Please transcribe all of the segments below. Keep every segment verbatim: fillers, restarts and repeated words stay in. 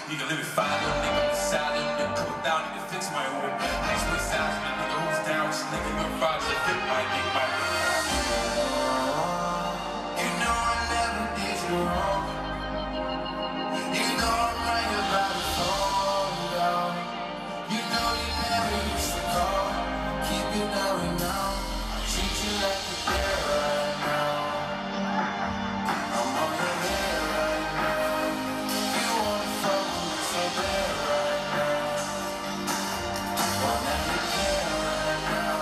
You can live it fine, little nigga on the side, little nigga couple down, need to fix my whip. Nice way sounds, my nigga who's down with your nigga, good vibes, that fit my dick, my You know I never did you wrong. You know I'm right about to fall down. You know you never used to call. Keep it now and now. I treat you like you're there right now. I'm on your head right now. You wanna fuck with me so bad right now. Well, now you're there right now.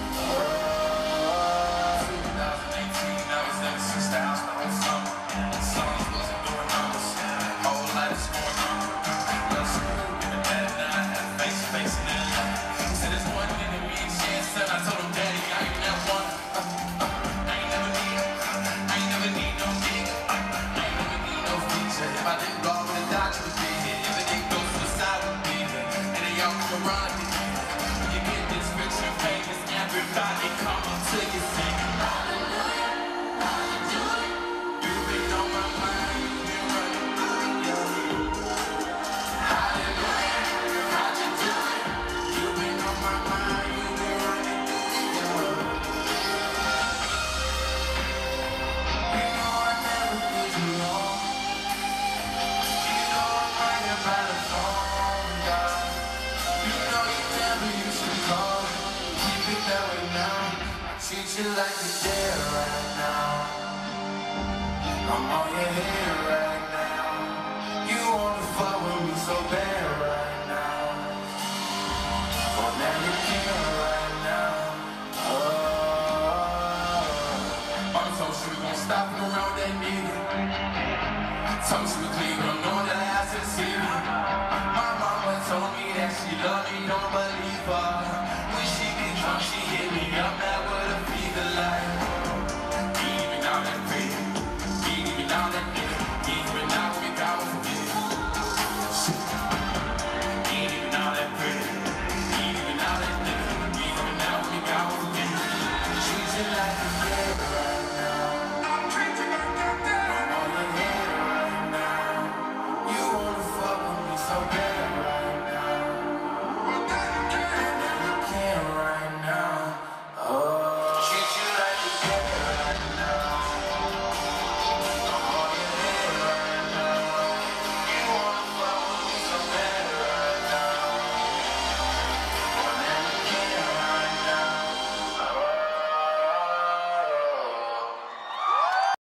Oh, twenty eighteen, I was never six thousand, the whole summer. The songs wasn't doing numbers. Whole life is going on. Love school, give it bad now. I had a face to face in L A. Said there's one nigga me and Chance said, I told him, Daddy, I ain't never one. I ain't never need, I ain't never need no nigga. I ain't never need no feature. If I didn't go with a doctor, would be here. If it didn't go suicide, would be here. And they all come around me. When you get this rich and famous, everybody come up to you singing. You've been on my mind, you've been running through your hallelujah, how'd you do it? You've been on my mind, you've been running through your you know I never did you wrong. You know I'm right about to fall down. You know you never used to call. Keep it that way now. I treat you like you're there right now. I'm on your head right now. You wanna fuck with me so bad right now. Well, now you can right now. Oh, I'm so sure we gon' stop him around that nigga. Told you we clean, don't know that I have to see me. My mama told me that she loved me, don't believe